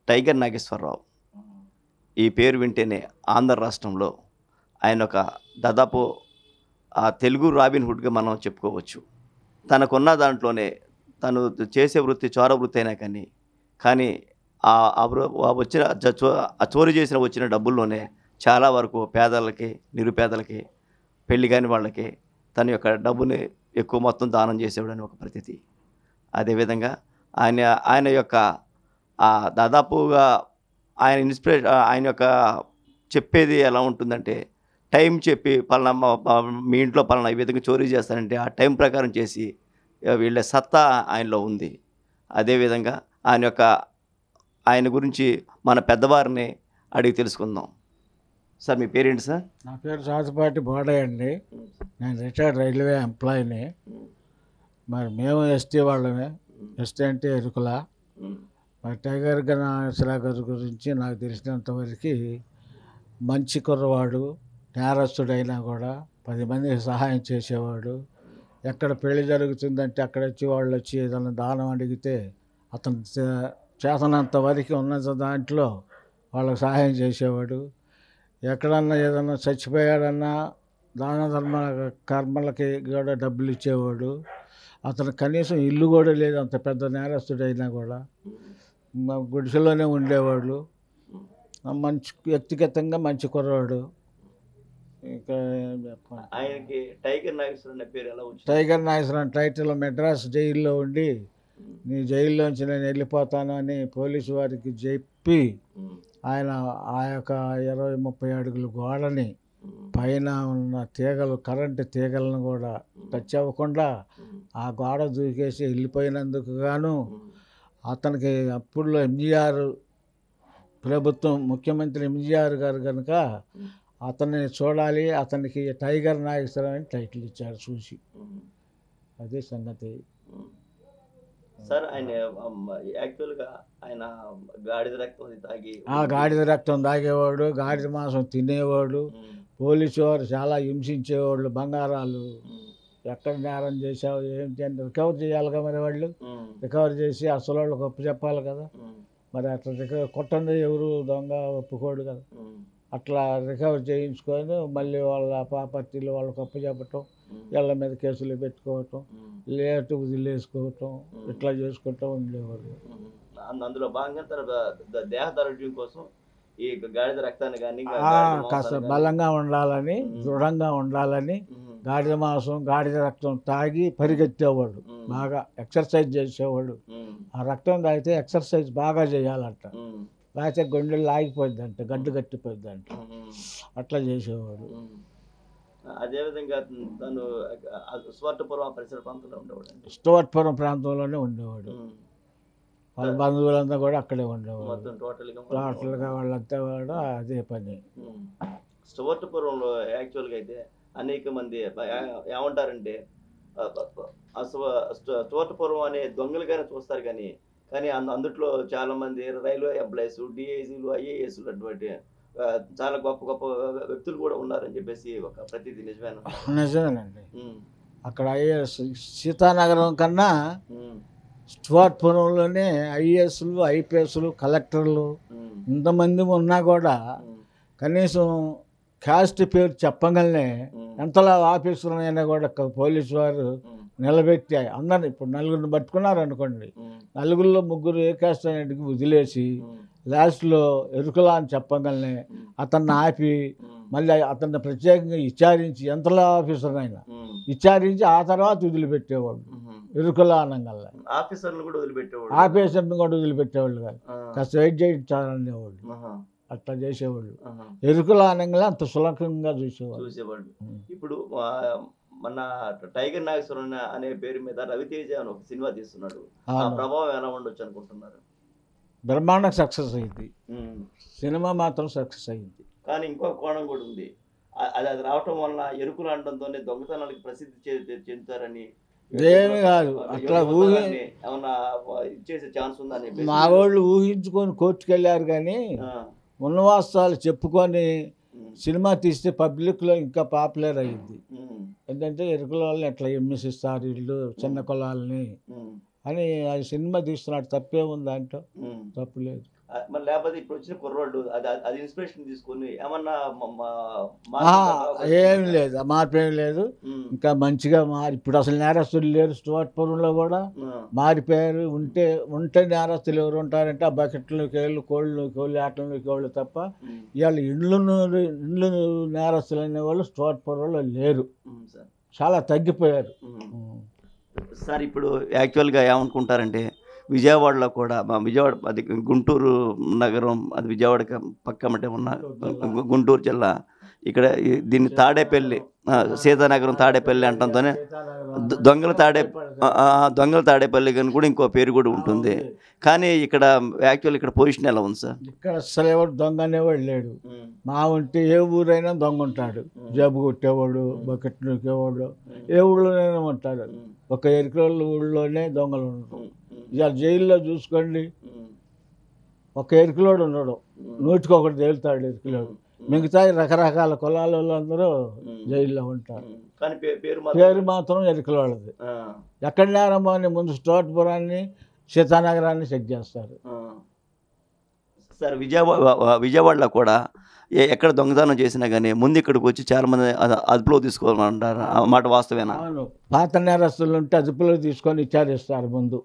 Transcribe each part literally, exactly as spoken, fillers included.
Tiger Nageswararao. ఈ పేరు వింటేనే ఆంధ్ర రాష్ట్రంలో ఆయన ఒక దాదాపు ఆ తెలుగు రాబిన్ హుడ్గా మనం చెప్పుకోవచ్చు. తనకున్న దాంట్లోనే తను చేసే వృత్తి చోర వృత్తి అయినా కానీ కానీ ఆ వచ్చిన ఆ చోరీ చేసిన వచ్చిన డబ్బుల్లోనే చాలా వరకు పేదలకి, నిరుపేదలకి, పెళ్లి కాని వాళ్ళకి తన యొక్క డబ్బుని ఎక్కువ మొత్తం దానం చేసేవాడని ఒక ప్రతీతి. అదేవిధంగా ఆయన ఆయన యొక్క దాదాపుగా ఆయన ఇన్స్పిరేషన్, ఆయన యొక్క చెప్పేది ఎలా ఉంటుందంటే, టైం చెప్పి పలానా మీ ఇంట్లో పలానా ఈ విధంగా చోరీ చేస్తానంటే ఆ టైం ప్రకారం చేసి వీళ్ళ సత్తా ఆయనలో ఉంది. అదేవిధంగా ఆయన యొక్క ఆయన గురించి మన పెద్దవారిని అడిగి తెలుసుకుందాం. సార్ మీ పేరేంటి సార్? నా పేరు సాతుపాటి బోడయ్య అండి. నేను రిటైర్డ్ రైల్వే ఎంప్లాయీని. మరి మేము ఎస్టీ వాళ్ళమే. ఎస్టీ అంటే ఎరుకుల. మరి టైగర్ నాగేశ్వరరావు గారి గురించి నాకు తెలిసినంతవరకు మంచి కుర్రవాడు, నేరస్తుడైనా కూడా పది మందికి సహాయం చేసేవాడు. ఎక్కడ పెళ్లి జరుగుతుందంటే అక్కడ వచ్చి వాళ్ళు వచ్చి ఏదైనా దానం అడిగితే అతను చేతనంత వరకు ఉన్న దాంట్లో వాళ్ళకి సహాయం చేసేవాడు. ఎక్కడన్నా ఏదన్నా చచ్చిపోయాడన్నా దాన ధర్మ కర్మలకి కూడా డబ్బులు ఇచ్చేవాడు. అతను కనీసం ఇల్లు కూడా లేదు, అంత పెద్ద నేరస్తుడైనా కూడా గుడిసెలోనే ఉండేవాడు. మంచి వ్యక్తిగతంగా మంచి కుర్రవాడు. ఇంకా ఆయనకి టైగర్ నాగేశ్వరరావు పేరు ఎలా వచ్చింది? టైగర్ నాగేశ్వరరావు టైటిల్ మెడ్రాస్ జైల్లో ఉండి నీ జైల్లోంచి నేను వెళ్ళిపోతాను అని పోలీసు వారికి చెప్పి ఆయన ఆ యొక్క ఇరవై ముప్పై అడుగుల గోడని పైన ఉన్న తీగలు, కరెంటు తీగలను కూడా టచ్ అవ్వకుండా ఆ గోడ దూకేసి వెళ్ళిపోయినందుకు గాను అతనికి అప్పుడులో ఎంజీఆర్ ప్రభుత్వం, ముఖ్యమంత్రి ఎంజీఆర్ గారు కనుక అతన్ని చూడాలి, అతనికి టైగర్ నాగేశ్వరరావు అని టైటిల్ ఇచ్చారు చూసి. అదే సంగతి సార్. ఆయన యాక్చువల్గా ఆయన గాడిద రక్తం తాగి ఆ గాడిద రక్తం తాగేవాడు, గాడిద మాంసం తినేవాడు. పోలీసు వారు చాలా హింసించేవాళ్ళు. బంగారాలు ఎక్కడ నేరం చేసావు ఏంటి అని రికవర్ చేయాలిగా మరి వాళ్ళు. రికవర్ చేసి అసలు వాళ్ళకి ఒప్పు చెప్పాలి కదా. మరి అట్లా రికవర్ కొట్టండి ఎవరు దొంగ ఒప్పుకోడు కదా. అట్లా రికవర్ చేయించుకొని మళ్ళీ వాళ్ళ ప్రాపర్టీలు వాళ్ళకి అప్పు చెప్పటం, వీళ్ళ మీద కేసులు పెట్టుకోవటం, లేటు వదిలేసుకోవటం, ఇట్లా చేసుకుంటూ ఉండేవాళ్ళు. అందులో భాగంగా దేహ దారుఢ్యం కోసం ఈ గాడిద రక్తాన్ని కానీ కాస్త బలంగా ఉండాలని, దృఢంగా ఉండాలని గాడిద మాంసం, గాడిద రక్తం తాగి పరిగెత్తేవాడు. బాగా ఎక్సర్సైజ్ చేసేవాడు. ఆ రక్తం తాగితే ఎక్సర్సైజ్ బాగా చేయాలంట, లేకపోతే గుండెలు ఆగిపోద్దంట, గడ్డు కట్టిపోద్దంట. అట్లా చేసేవాడు. అదేవిధంగా తను స్టూవర్ట్ పురం పరిసర ప్రాంతంలో ఉండేవాడు. స్టూవర్ట్ పురం ప్రాంతంలోనే ఉండేవాడు. వాళ్ళ బంధువులంతా కూడా అక్కడే ఉండేవాడు. టోటల్గా వాళ్ళంతా కూడా అదే పని. స్టూవర్ట్ పురంలో యాక్చువల్గా అయితే అనేక మంది ఏమంటారంటే స్టూవర్ట్ పురం అనే దొంగలుగానే చూస్తారు కానీ కానీ అందుట్లో చాలా మంది రైల్వే ఎంప్లాయీస్, డిఐజీలు, ఐఏఎస్లు అటువంటి చాలా గొప్ప గొప్ప వ్యక్తులు కూడా ఉన్నారని చెప్పేసి ఒక ప్రతీది. నిజమేనా? నిజమేనండి. అక్కడ ఐఏఎస్ సీతానగరం కన్నా స్టూవర్ట్ పురంలోనే ఐఏఎస్లు, ఐపీఎస్లు, కలెక్టర్లు ఇంతమంది ఉన్నా కూడా కనీసం క్యాస్ట్ పేరు చెప్పగలనే ఎంతలా ఆఫీసులైనా కూడా పోలీసు వారు నిలబెట్టి అందరిని, ఇప్పుడు నలుగురిని పట్టుకున్నారు అనుకోండి, నలుగురిలో ముగ్గురు ఏ క్యాస్ట్ అనేది వదిలేసి లాస్ట్లో ఎరుకలా అని చెప్పగలనే అతన్ని ఆపి మళ్ళీ అతన్ని ప్రత్యేకంగా విచారించి, ఎంతలా ఆఫీసర్ అయినా విచారించి ఆ తర్వాత వదిలిపెట్టేవాళ్ళు. ఎరుకలా అనగల ఆఫీసర్లు కూడా వదిలిపెట్టేవాళ్ళు, ఆఫీసర్ని కూడా వదిలిపెట్టేవాళ్ళు కాదు, కాస్త వెయిట్ చేయించాలనేవాళ్ళు. అట్లా చేసేవాళ్ళు. ఎరుకలా అనగా అంత సులభంగా చూసేవాళ్ళు చూసేవాళ్ళు ఇప్పుడు మన టైగర్ నాగేశ్వరరావు అనే పేరు మీద రవితేజ అని ఒక సినిమా తీస్తున్నాడు. ఆ ప్రభావం ఎలా ఉండొచ్చు అనుకుంటున్నారు? బ్రహ్మాండ సక్సెస్ అయింది సినిమా, మాత్రం సక్సెస్ అయింది. కానీ ఇంకో కోణం కూడా ఉంది. అది అది రావటం వల్ల ఎరుకులు అనడంతోనే దొంగతనాలకు ప్రసిద్ధి చెందుతారని ఏమి కాదు, అట్లా ఊహి ఏమన్నా ఇచ్చేసే ఛాన్స్ ఉందని మా వాళ్ళు ఊహించుకొని కోర్టుకు వెళ్ళారు. కానీ ఉన్నవాస్తాలు చెప్పుకొని సినిమా తీస్తే పబ్లిక్లో ఇంకా పాపులర్ అయ్యింది. ఎందుకంటే ఎరుకుల వాళ్ళని ఎట్లా హింసిస్తారు వీళ్ళు చిన్న కులాలని అని అది సినిమా తీస్తున్నాడు. తప్పే ఉంది దాంట్లో, తప్పు లేదు. మరి లేకపోతే ఇప్పుడు వచ్చిన కుర్రోళ్ళు అది అది ఇన్స్పిరేషన్ తీసుకొని ఏమన్నా ఏం లేదు మార్పు ఏం లేదు. ఇంకా మంచిగా మారి ఇప్పుడు అసలు నేరస్తులు లేరు. స్టూవర్ట్ పురంలో కూడా మారిపోయారు. ఉంటే ఉంటే నేరస్తులు ఎవరు ఉంటారంటే ఆ బకెట్లోకి వెళ్ళి కోళ్ళలోకి వెళ్ళి ఆటలోకి వాళ్ళు తప్ప ఇవాళ ఇండ్లు ఇండ్లు నేరస్తులు అనేవాళ్ళు స్టూవర్ట్ పురంలో లేరు. చాలా తగ్గిపోయారు సార్. ఇప్పుడు యాక్చువల్గా ఏమనుకుంటారంటే విజయవాడలో కూడా మా విజయవాడ అది గుంటూరు నగరం, అది విజయవాడ పక్కమటే ఉన్న గుంటూరు జిల్లా, ఇక్కడ దీన్ని తాడేపల్లి సీతానగరం తాడేపల్లి అంటంతోనే దొంగల తాడే దొంగల తాడేపల్లి అని కూడా ఇంకో పేరు కూడా ఉంటుంది. కానీ ఇక్కడ యాక్చువల్ ఇక్కడ పొజిషన్ ఎలా ఉంది సార్? ఇక్కడ అసలు ఎవరు దొంగ అనేవాడు లేడు. మా ఉంటే ఏ ఊరైనా దొంగ ఉంటాడు. జబ్బు కొట్టేవాడు, బకెట్ నొక్కేవాడు, ఏ ఊళ్ళోనైనా ఉంటాడు. ఒక ఎరికల ఊళ్ళోనే దొంగలు ఉండరు. ఇవాళ జైల్లో చూసుకోండి, ఒక ఎరికలోడు ఉండడు, నూటికి ఒకటి తేలుతాడు ఎరికలోడు. మిగతా రకరకాల కులాల అందరూ జైల్లో ఉంటారు. పేరు మాత్రం ఎరికలోళ్ళది. ఎక్కడ నేరం అని ముందు స్టూవర్ట్ పురాన్ని సీతానగరాన్ని చెక్ చేస్తారు. సార్ విజయవాడ విజయవాడలో కూడా ఎక్కడ దొంగతనం చేసినా కానీ ముందు ఇక్కడికి వచ్చి చాలా మంది అదుపులో తీసుకోవాలంటారు. ఆ మాట వాస్తవేనా? అవును. పాత నేరస్తులు ఉంటే అదుపులో తీసుకొని విచారిస్తారు. ముందు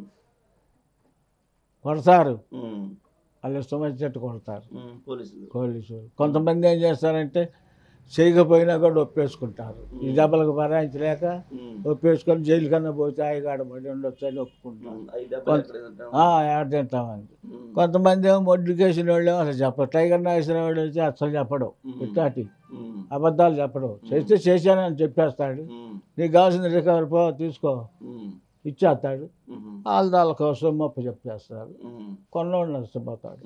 కొడతారు, వాళ్ళు ఇష్టం వచ్చినట్టు కొడతారు పోలీసులు. కొంతమంది ఏం చేస్తారంటే చేయకపోయినా కూడా ఒప్పేసుకుంటారు. ఈ దెబ్బలకు భరాయించలేక ఒప్పేసుకొని జైలు కన్నా పోతే ఆయగాడ పడి ఉండొచ్చు అని ఒప్పుకుంటారు. ఆడ తింటామని. కొంతమంది ఏమో మొడ్డికేసిన వాళ్ళు అసలు చెప్పరు. టైగర్ నాగేశ్వర వాడు వచ్చి అసలు చెప్పడం, ఇట్లాంటి అబద్ధాలు చెప్పడం. చేస్తే చేశానని చెప్పేస్తాడు. నీకు కావాల్సిన రికవరీ పో తీసుకో ఇచ్చేస్తాడు. వాళ్ళ దాళ్ళ కోసం మొప్ప చెప్పేస్తారు. కొన్నోడు నష్టపోతాడు.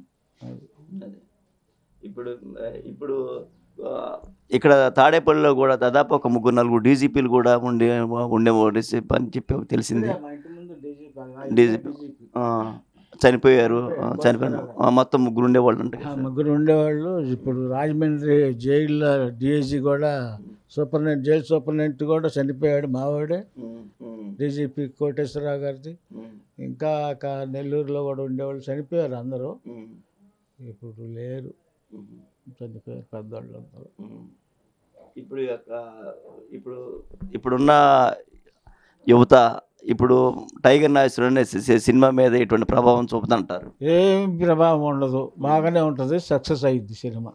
ఇప్పుడు ఇప్పుడు ఇక్కడ తాడేపల్లిలో కూడా దాదాపు ఒక ముగ్గురు నలుగురు డీజీపీలు కూడా ఉండే ఉండే అని చెప్పి తెలిసింది. డీజీపీ చనిపోయారు. చనిపోయిన మొత్తం ముగ్గురు ఉండేవాళ్ళు ఉంటాయి. ముగ్గురు ఉండేవాళ్ళు. ఇప్పుడు రాజమండ్రి జైల్లో డిఐజీ కూడా సూపరింటెండెంట్ జైలు సూపరింటెండెంట్ కూడా చనిపోయాడు. మావాడే డీజీపీ కోటేశ్వరరావు గారిది. ఇంకా నెల్లూరులో కూడా ఉండేవాళ్ళు చనిపోయారు అందరూ. ఇప్పుడు లేరు, చనిపోయారు పెద్దవాళ్ళు అందరూ. ఇప్పుడు ఇప్పుడు ఇప్పుడున్న యువత ఇప్పుడు టైగర్ నాగేశ్వర సినిమా మీద ఎటువంటి ప్రభావం చూపుతుంటారు? ఏం ప్రభావం ఉండదు, బాగానే ఉంటుంది. సక్సెస్ అయ్యిద్ది సినిమా.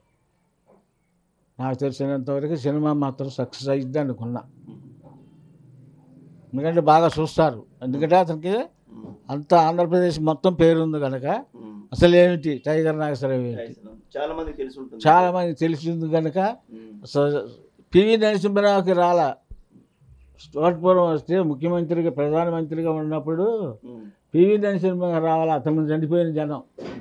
నాకు తెలిసినంతవరకు సినిమా మాత్రం సక్సెస్ అయ్యిద్ది అనుకున్నా. ఎందుకంటే బాగా చూస్తారు. ఎందుకంటే అతనికి అంత ఆంధ్రప్రదేశ్ మొత్తం పేరుంది కనుక అసలు ఏమిటి టైగర్ నాగేశ్వరరావు ఏంటి చాలా మందికి తెలిసి ఉంటుంది. చాలా మందికి తెలిసింది కనుక పివి నరసింహరావుకి రాలా. స్టూవర్ట్ పురం వస్తే ముఖ్యమంత్రిగా ప్రధానమంత్రిగా ఉన్నప్పుడు పివి నరసింహరావు రావాలా. అతను చనిపోయిన జనం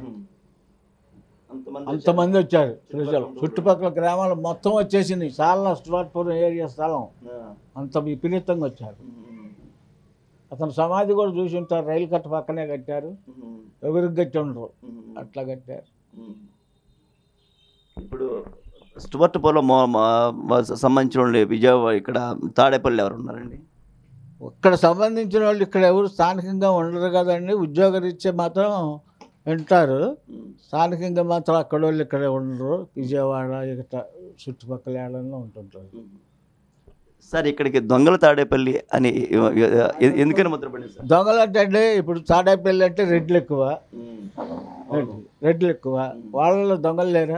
అంతమంది వచ్చారు. ప్రజలు చుట్టుపక్కల గ్రామాలు మొత్తం వచ్చేసింది. చాలా స్టూవర్ట్ పురం ఏరియా స్థలం అంత విపరీతంగా వచ్చారు. అతను సమాధి కూడా చూసి ఉంటారు. రైలు కట్ట పక్కనే కట్టారు. ఎవరికి కట్టి ఉండరు, అట్లా కట్టారు. ఇప్పుడు స్టూవర్ట్ పురం సంబంధించిన వాళ్ళు విజయవాడ ఇక్కడ తాడేపల్లి ఎవరు ఉన్నారండి? ఇక్కడ సంబంధించిన వాళ్ళు ఇక్కడ ఎవరు స్థానికంగా ఉండరు కదండి. ఉద్యోగరీత్యా మాత్రం వింటారు. స్థానికంగా మాత్రం అక్కడ వాళ్ళు ఇక్కడ ఉండరు. విజయవాడ ఇక్కడ చుట్టుపక్కల ఏళ్ళలో ఉంటుంటారు. సార్ ఇక్కడికి దొంగల తాడేపల్లి అని ఎందుకని ముద్రపడింది సార్? దొంగలు అంటే ఇప్పుడు తాడేపల్లి అంటే రెడ్లు ఎక్కువ, రెడ్లు ఎక్కువ. వాళ్ళలో దొంగలు లేరా?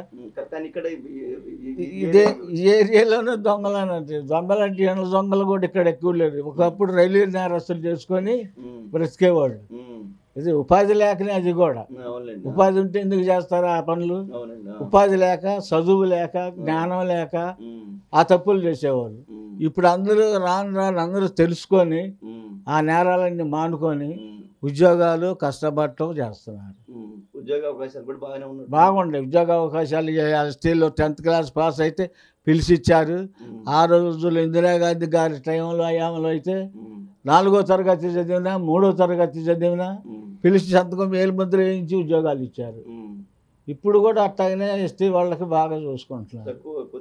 ఇదే ఈ ఏరియాలోనే దొంగలు అని అంటే దొంగలు అంటే ఎండ్ల దొంగలు కూడా ఇక్కడ ఎక్కువ లేరు. ఒకప్పుడు రైల్వే నేరస్తులు చేసుకొని బ్రతికేవాళ్ళు. ఇది ఉపాధి లేకనే. అది కూడా ఉపాధి ఉంటే ఎందుకు చేస్తారా ఆ పనులు? ఉపాధి లేక, చదువు లేక, జ్ఞానం లేక ఆ తప్పులు చేసేవాళ్ళు. ఇప్పుడు అందరూ రాను రాను అందరూ తెలుసుకొని ఆ నేరాలన్నీ మానుకొని ఉద్యోగాలు కష్టపడటం చేస్తున్నారు. ఉద్యోగ అవకాశాలు కూడా బాగానే ఉన్నాయి. బాగుండే ఉద్యోగ అవకాశాలు. ఎస్టీలో టెన్త్ క్లాస్ పాస్ అయితే పిలిచిచ్చారు. ఆ రోజుల్లో ఇందిరాగాంధీ గారి టైంలో అయామలో అయితే నాలుగో తరగతి చదివినా, మూడో తరగతి చదివినా పిలిచి సంతకం వేలు ముద్ర వేయించి ఉద్యోగాలు ఇచ్చారు. ఇప్పుడు కూడా అట్లాగనే ఎస్టీ వాళ్ళకి బాగా చూసుకుంటున్నారు.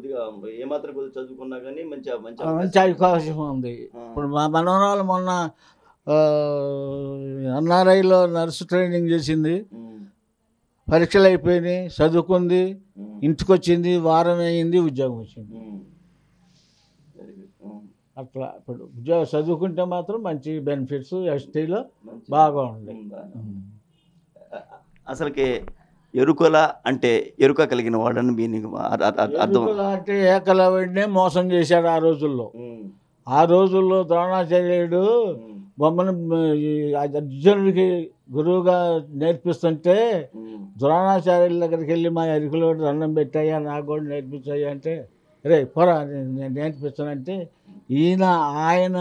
మంచి అవకాశం ఉంది. ఇప్పుడు మా మనవరాలు మొన్న ఎన్ఆర్ఐలో నర్సు ట్రైనింగ్ చేసింది. పరీక్షలు అయిపోయినాయి, చదువుకుంది, ఇంటికి వచ్చింది, వారం అయింది, ఉద్యోగం వచ్చింది. అట్లా ఇప్పుడు ఉద్యోగం చదువుకుంటే మాత్రం మంచి బెనిఫిట్స్ ఎస్టీలో బాగా ఉన్నాయి. అసలుకి ఎరుకల అంటే ఎరుక కలిగిన వాడని మీనింగ్ అర్థం. ఎరుకల అంటే ఏకలవ్యుడినే మోసం చేశాడు ఆ రోజుల్లో. ఆ రోజుల్లో ద్రోణాచార్యుడు బొమ్మను అర్జునుడికి గురువుగా నేర్పిస్తుంటే ద్రోణాచార్యుల దగ్గరికి వెళ్ళి మా ఎరుకలో దండం పెట్టాయా, నాకు కూడా నేర్పించాయా అంటే, రే పోరా నేను నేర్పిస్తానంటే ఈయన ఆయన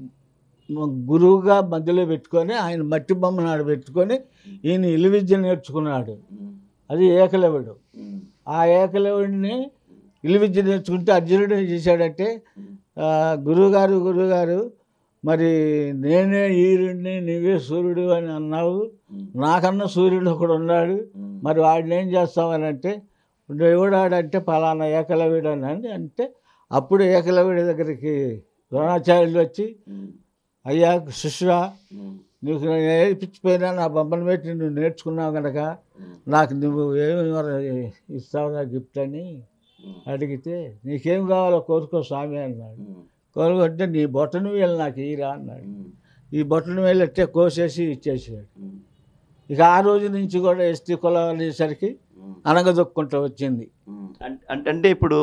గురువుగా మధ్యలో పెట్టుకొని ఆయన మట్టి బొమ్మను ఆడ పెట్టుకొని ఈయన ఇల్లు విద్య నేర్చుకున్నాడు. అది ఏకలవ్యుడు. ఆ ఏకలవ్యుడిని ఇల్లు విద్య నేర్చుకుంటే అర్జునుడు ఏం చేశాడంటే, గురువుగారు గురువుగారు మరి నేనే ఈరుడిని, నీవే సూర్యుడు అని అన్నావు, నాకన్నా సూర్యుడు ఒకడు ఉన్నాడు, మరి వాడిని ఏం చేస్తామని అంటే, ఎవడాడంటే పలానా ఏకలవ్యుడు అని అంటే, అప్పుడు ఏకలవ్యుడి దగ్గరికి ద్రోణాచార్యులు వచ్చి, అయ్యా శిష్యుడా, నీకు నేర్పించిపోయినా నా బొమ్మను పెట్టి నువ్వు నేర్చుకున్నావు కనుక నాకు నువ్వు ఏమి ఇస్తావు నా గిఫ్ట్ అని అడిగితే, నీకేం కావాలో కోరుకో స్వామి అన్నాడు. కోరుకుంటే నీ బొట్టను వేలు నాకు ఈరా అన్నాడు. ఈ బొట్టను వేలు ఎట్టే కోసేసి ఇచ్చేసాడు. ఇక ఆ రోజు నుంచి కూడా ఎస్టీ కులం అనేసరికి అనగదొక్కుంటూ వచ్చింది. అంటే ఇప్పుడు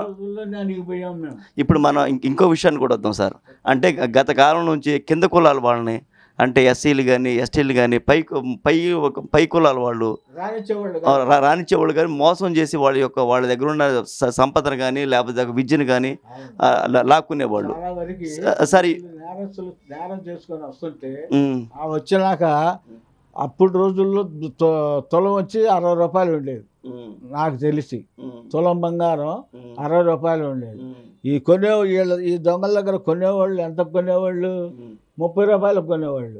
ఇప్పుడు మనం ఇంకో విషయాన్ని కూడా వద్దాం సార్. అంటే గత కాలం నుంచి కింద కులాల వాళ్ళని, అంటే ఎస్సీలు కానీ ఎస్టీలు కానీ పై పై పై కులాల వాళ్ళు రానిచ్చేవాళ్ళు కానీ మోసం చేసి వాళ్ళ యొక్క వాళ్ళ దగ్గర ఉన్న సంపదను కానీ లేకపోతే విద్యను కానీ లాక్కునేవాళ్ళు. సరే నేరం చేసుకొని వస్తుంటే వచ్చినాక అప్పుడు రోజుల్లో తులం వచ్చి అరవై రూపాయలు ఉండేది నాకు తెలిసి. తులం బంగారం అరవై రూపాయలు ఉండేది. ఈ కొనే వీళ్ళ ఈ దొంగల దగ్గర కొనేవాళ్ళు ఎంత కొనేవాళ్ళు, ముప్పై రూపాయలకు కొనేవాళ్ళు.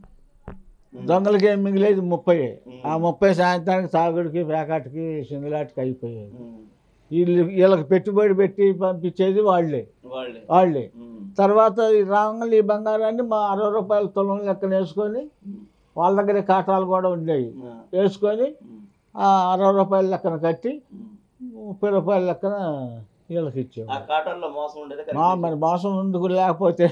దొంగలకి ఏం మిగిలేదు ముప్పై. ఆ ముప్పై సాయంత్రానికి తాగుడికి పేకాటికి సింగిలాటికి అయిపోయేది. వీళ్ళు వీళ్ళకి పెట్టుబడి పెట్టి పంపించేది వాళ్ళే వాళ్ళే తర్వాత ఈ రాంగల్ ఈ బంగారాన్ని మా అరవై రూపాయల తులం లెక్కన వేసుకొని, వాళ్ళ దగ్గర కాటాలు కూడా ఉండేవి, వేసుకొని ఆ అరవై రూపాయల లెక్కన కట్టి ముప్పై రూపాయల లెక్కన వీళ్ళకి ఇచ్చేవాళ్ళు. మరి మోసం ఎందుకు లేకపోతే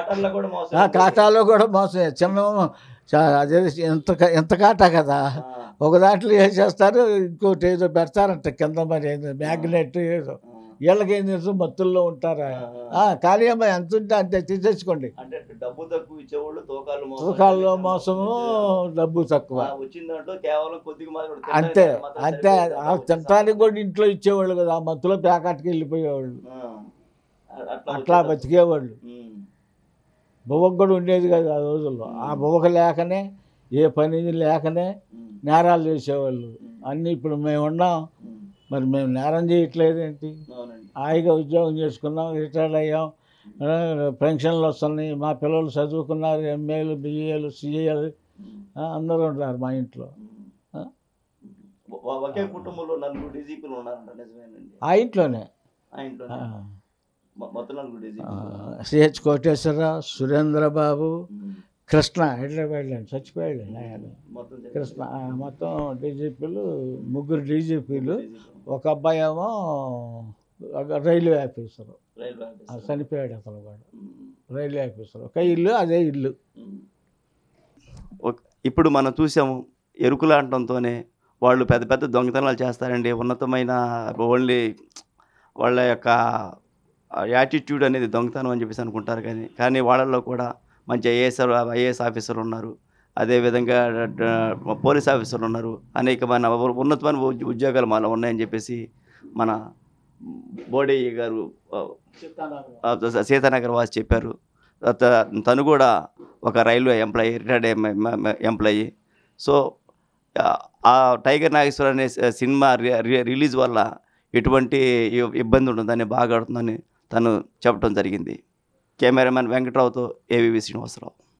కాటాలో కూడా మోసమే. చిన్న అదే ఎంత ఎంత కాటా కదా, ఒక దాంట్లో ఏం చేస్తారు, ఇంకోటి ఏదో పెడతారంట కింద, మరి ఏదో మ్యాగ్నెట్ ఏదో. వీళ్ళకి ఏం తెలుసు, మత్తుల్లో ఉంటారా. ఖాళీ అమ్మాయి ఎంత ఉంటే అంతే తీసేసుకోండి. తూకాల్లో మోసము, డబ్బు తక్కువ, అంతే అంతే. తినటానికి కూడా ఇంట్లో ఇచ్చేవాళ్ళు కదా, ఆ మత్తులో ప్యాకెట్కి వెళ్ళిపోయేవాళ్ళు, అట్లా బతికేవాళ్ళు. బొవ్వకు కూడా ఉండేది కదా ఆ రోజుల్లో. ఆ బొవ్వక లేకనే, ఏ పని లేకనే నేరాలు చేసేవాళ్ళు అన్నీ. ఇప్పుడు మేము ఉన్నాం, మరి మేము నేరం చేయట్లేదు ఏంటి? హాయిగా ఉద్యోగం చేసుకున్నాం, రిటైర్డ్ అయ్యాం, పెన్షన్లు వస్తున్నాయి, మా పిల్లలు చదువుకున్నారు, ఎంఏలు బిఏలు సిఏలు అందరూ ఉంటారు మా ఇంట్లో. ఒకే కుటుంబంలో నలుగురు డీజీపీలు ఉన్నారంట, నిజమేనండి? ఆ ఇంట్లోనే సిహెచ్ కోటేశ్వరరావు, సురేంద్రబాబు, కృష్ణ హైదరాబాద్ అండి, చచ్చిపోయాడు ఆయన. కృష్ణ మొత్తం డీజీపీలు, ముగ్గురు డీజీపీలు. ఒక అబ్బాయి ఏమో రైల్వే ఆఫీసరు, చనిపోయాడు అతను కూడా, రైల్వే ఆఫీసర్. ఒక ఇల్లు అదే ఇల్లు. ఇప్పుడు మనం చూసాము, ఎరుకులాంటంతోనే వాళ్ళు పెద్ద పెద్ద దొంగతనాలు చేస్తారండి. ఉన్నతమైన ఓన్లీ వాళ్ళ యొక్క యాటిట్యూడ్ అనేది దొంగతనం అని చెప్పేసి అనుకుంటారు. కానీ కానీ వాళ్ళల్లో కూడా మంచి ఐఏఎస్ ఐఏఎస్ ఆఫీసర్లు ఉన్నారు, అదేవిధంగా పోలీస్ ఆఫీసర్లు ఉన్నారు, అనేకమైన ఉన్నతమైన ఉద్యోగాలు మనలో ఉన్నాయని చెప్పేసి మన బోడయ్య గారు సీతానగర్ వాసి చెప్పారు. తను కూడా ఒక railway employee, retired employee. So ఆ టైగర్ నాగేశ్వర అనే సినిమా రిలీజ్ వల్ల ఎటువంటి ఇబ్బంది ఉంటుందని, బాగా ఆడుతుందని తను చెప్పడం జరిగింది. కెమెరామెన్ వెంకట్రావుతో ఏవివి శ్రీనివాసరావు.